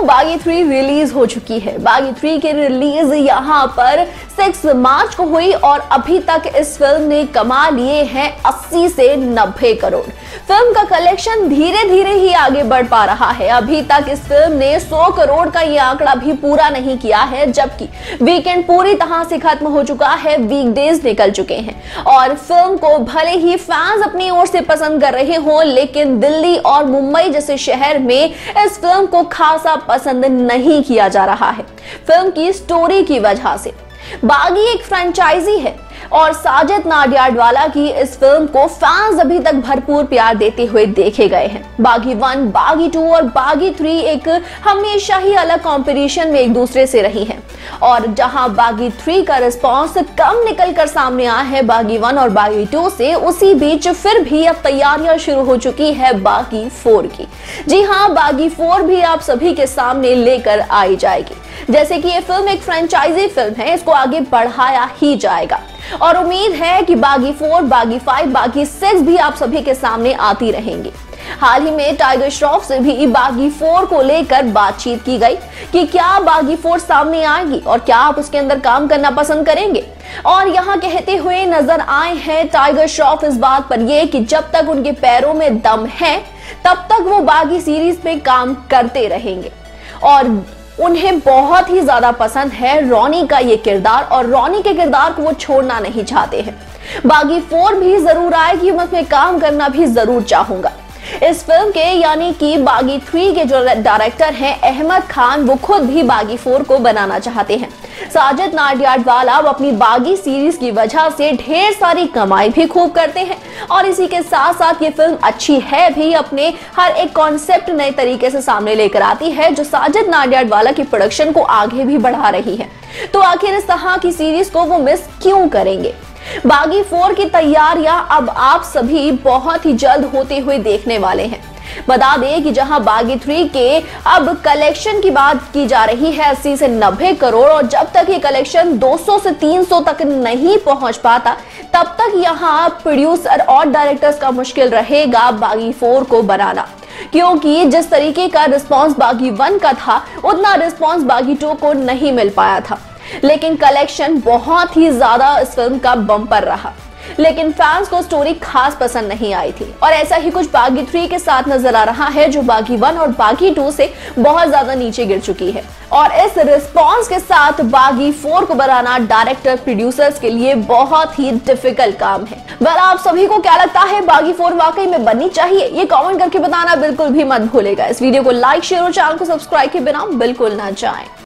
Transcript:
बागी 3 रिलीज हो चुकी है। बागी 3 की रिलीज यहाँ पर 6 मार्च को हुई और अभी तक इस फिल्म ने कमा लिए हैं 80 से 90 करोड़। फिल्म का कलेक्शन धीरे धीरे ही आगे बढ़ पा रहा है। अभी तक इस फिल्म ने 100 करोड़ का ये आंकड़ा भी पूरा नहीं किया है, जबकि वीकेंड पूरी तरह से खत्म हो चुका है, वीकडेज निकल चुके हैं और फिल्म को भले ही फैंस अपनी ओर से पसंद कर रहे हों, लेकिन दिल्ली और मुंबई जैसे शहर में इस फिल्म को खासा पसंद नहीं किया जा रहा है। फिल्म की स्टोरी की वजह से बागी एक फ्रेंचाइजी है और साजिद नाडियाडवाला की इस फिल्म को फैंस अभी तक भरपूर प्यार देते हुए देखे गए हैं। बागी 1, बागी 2 और बागी 3 एक हमेशा ही अलग कंपटीशन में एक दूसरे से रही हैं और जहां बागी 3 का रिस्पांस कम निकल कर सामने आया है बागी 1 और बागी 2 से, उसी बीच फिर भी अब तैयारियां शुरू हो चुकी है बागी 4 की। जी हाँ, बागी 4 भी आप सभी के सामने लेकर आई जाएगी। जैसे कि ये फिल्म एक फ्रेंचाइजी फिल्म है, इसको आगे बढ़ाया ही जाएगा और उम्मीद है कि बागी 4, बागी 5, बागी 6 भी आप सभी के सामने आती रहेंगी। हाल ही में टाइगर श्रॉफ से भी बागी 4 को लेकर बातचीत की गई कि क्या बागी 4 सामने आएगी और क्या आप उसके अंदर काम करना पसंद करेंगे। और यहाँ कहते हुए नजर आए हैं टाइगर श्रॉफ इस बात पर ये कि जब तक उनके पैरों में दम है तब तक वो बागी सीरीज पे काम करते रहेंगे और उन्हें बहुत ही ज्यादा पसंद है रॉनी का ये किरदार और रॉनी के किरदार को वो छोड़ना नहीं चाहते हैं। बागी 4 भी जरूर आएगी, मैं उसमें काम करना भी जरूर चाहूंगा। इस फिल्म के यानी कि बागी 3 के जो डायरेक्टर हैं अहमद खान, वो खुद भी बागी 4 को बनाना चाहते हैं। साजिद नाडियाडवाला अपनी बागी सीरीज की वजह से ढेर सारी कमाई भी खूब करते हैं और इसी के साथ साथ ये फिल्म अच्छी है भी, अपने हर एक कॉन्सेप्ट नए तरीके से सामने लेकर आती है जो साजिद नाडियाडवाला की प्रोडक्शन को आगे भी बढ़ा रही है। तो आखिर इस तरह की सीरीज को वो मिस क्यों करेंगे। बागी 4 की तैयारियां अब आप सभी बहुत ही जल्द होते हुए देखने वाले हैं। बता दें कि जहां बागी 3 के अब कलेक्शन की बात की जा रही है 80 से 90 करोड़ और जब तक ये कलेक्शन 200 से 300 तक नहीं पहुंच पाता तब तक यहां प्रोड्यूसर और डायरेक्टर्स का मुश्किल रहेगा बागी 4 को बनाना, क्योंकि जिस तरीके का रिस्पांस बागी 1 का था उतना रिस्पांस बागी 2 को नहीं मिल पाया था। लेकिन कलेक्शन बहुत ही ज्यादा इस फिल्म का बम्पर रहा, लेकिन फैंस को स्टोरी खास पसंद नहीं आई थी और ऐसा ही कुछ बागी 3 के साथ नजर आ रहा है जो बागी 1 और बागी 2 से बहुत ज्यादा नीचे गिर चुकी है। और इस रिस्पांस के साथ बागी 4 को बनाना डायरेक्टर प्रोड्यूसर्स के लिए बहुत ही डिफिकल्ट काम है। आप सभी को क्या लगता है, बागी 4 वाकई में बननी चाहिए? ये कमेंट करके बताना बिल्कुल भी मत भूलेगा। इस वीडियो को लाइक, शेयर और चैनल को सब्सक्राइब के बिना बिल्कुल ना जाएं।